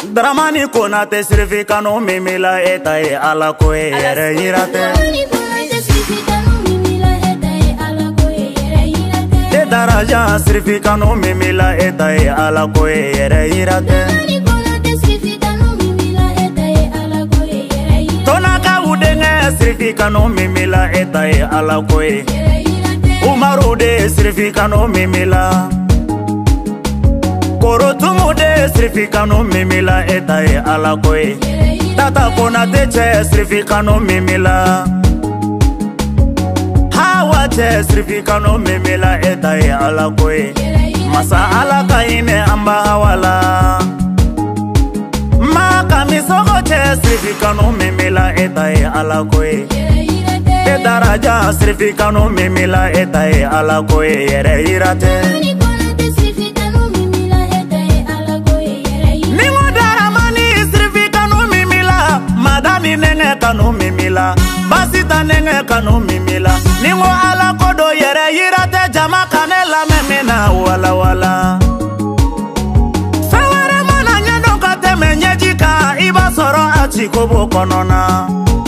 Dramani Konate Srifi Kanu Mimila eta e ala ko e yere yirate. De daraja Srifi Kanu Mimila eta e ala ko e yere yirate. Tonaka udenge Srifi Kanu Mimila eta e ala ko e. Umaru de Srifi Kanu Mimila. Korotumu de Srifi Kanu Mimila eta e ala ko e. Tata Konate che Srifi Kanu Mimila. Hawa che Srifi Kanu Mimila eta e ala ko e. Masa ala kaine amba hawala. Maka misoko che Srifi Kanu Mimila eta e ala ko e. De daraja Srifi Kanu Mimila eta e ala ko e yere yirate. Madani nenge kanu mimila, basita nenge kanu mimila. Ningo ala kodo yere yirate jama kanela memena wala wala. Fewere mana nyendo kate menyejika iba soro achikobo konona.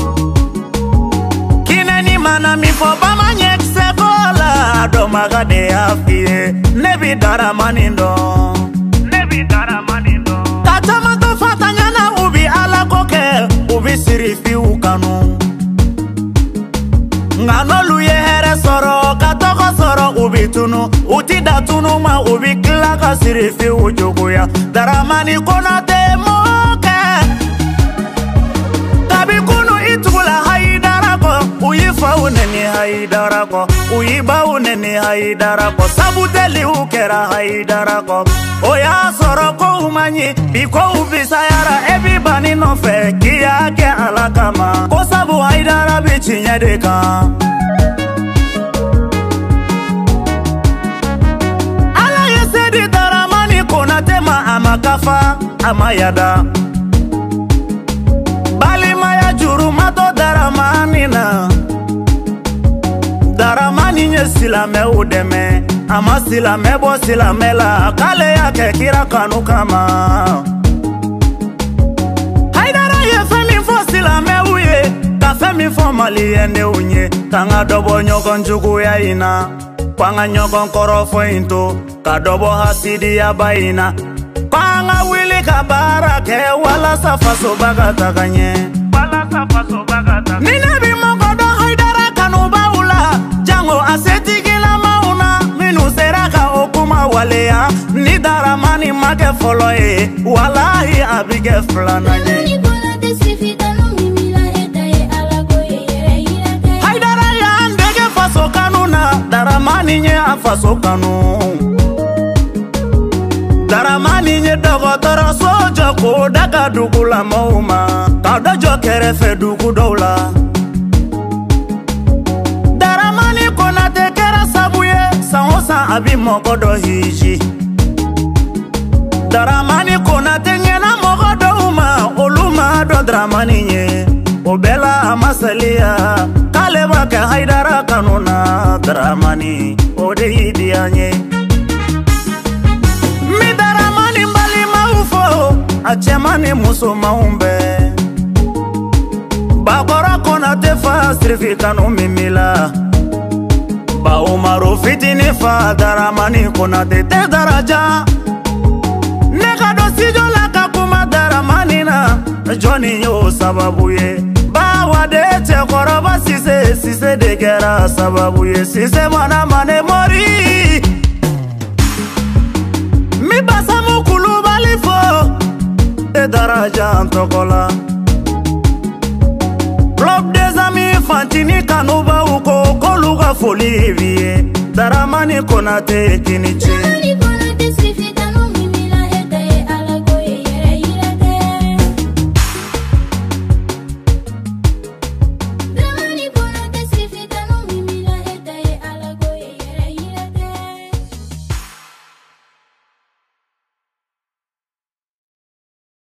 Kineni mana mifo bama nyekse kola adomaga de afie nebi dara manindo. Nebi dara manindo. Tatamato fatanyana ubi ala koke. Ubi Srifi ukanu Nganolu ye here soro Katoko soro ubi tunu Uti da tunu ma ubi klaka Srifi ujoguya Dramani Konate moke Tabi kunu itula haidarako Uyifa uneni haidarako Uyiba uneni haidarako Sabuteli ukera haidarako Oya soro ko umanyi Biko ubisayara ebi bani no fe Kia ke alakama Ko sabu haidara bichi nyedeka Ala yesedi Dramani Konate ma amakafa amayada Bali maya juru mato Dramani na Dramani nye silame udeme Ama silame bo silame la Kale yake kira kanu kama Haidara ye femi fo silame uye Ka femi fo mali yende unye Kanga dobo nyokon jugu ya ina Kwanga nyokon korofo into Ka dobo hasidi ya baina Kwanga wili kabara ke Wala safaso bagata kanye Wala safaso bagata Ninebi mongodo haidara kanu baula Jango aseti gila mauna Minu seraka okuma walea Ni Dramani make folo e Walahi abige flana nye Haidara ya andege faso kanuna Dramani nye afaso kanu Dramani nye dogotoro sojo ko Daga dugula mauma Kada jo kerefe dugu doula Dramani Konate kera sabuye Sanhosa abi mokodo hiji Dramani Konate nyena mokodo uma Oluma do Dramani nye Obela amasalia Kaleba ke haidara kanuna Dramani ode hidia nye Mi Dramani mbali maufo Achemani muso maumbe Bakora Konate fa Srifi Kanu Mimila Ba Umaru fitini fa Dramani Konate te daraja Neka dosijo laka kuma Dramani na Joni yo sababu ye Ba wade te koroba sise de gera sababu ye Sise mana mane mori Mi basamu kulubali fo Te daraja antokola Club des amis fantini kanuba uko Koluga foli vie Dramani Konate kiniche